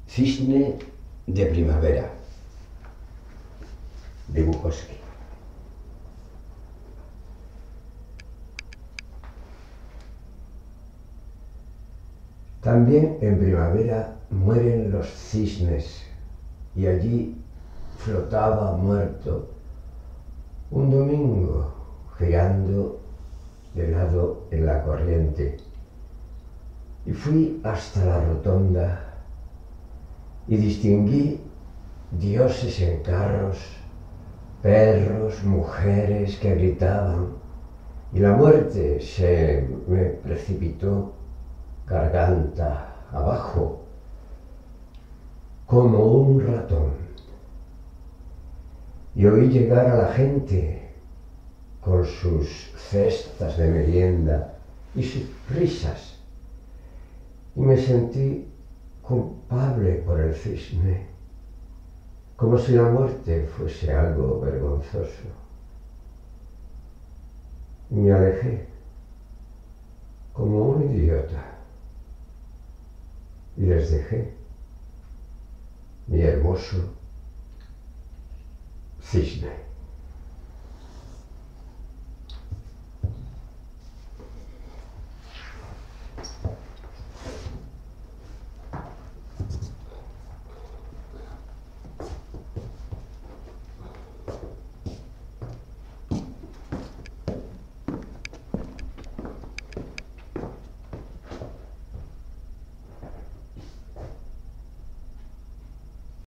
Cisne de primavera, de Bukowski. También en primavera mueren los cisnes, y allí flotaba muerto un domingo girando de lado en la corriente. Y fui hasta la rotonda y distinguí dioses en carros, perros, mujeres que gritaban, y la muerte se me precipitó garganta abajo como un ratón. Y oí llegar a la gente con sus cestas de merienda y sus risas, y me sentí culpable por el cisne, como si la muerte fuese algo vergonzoso. Y me alejé como un idiota y les dejé mi hermoso cisne.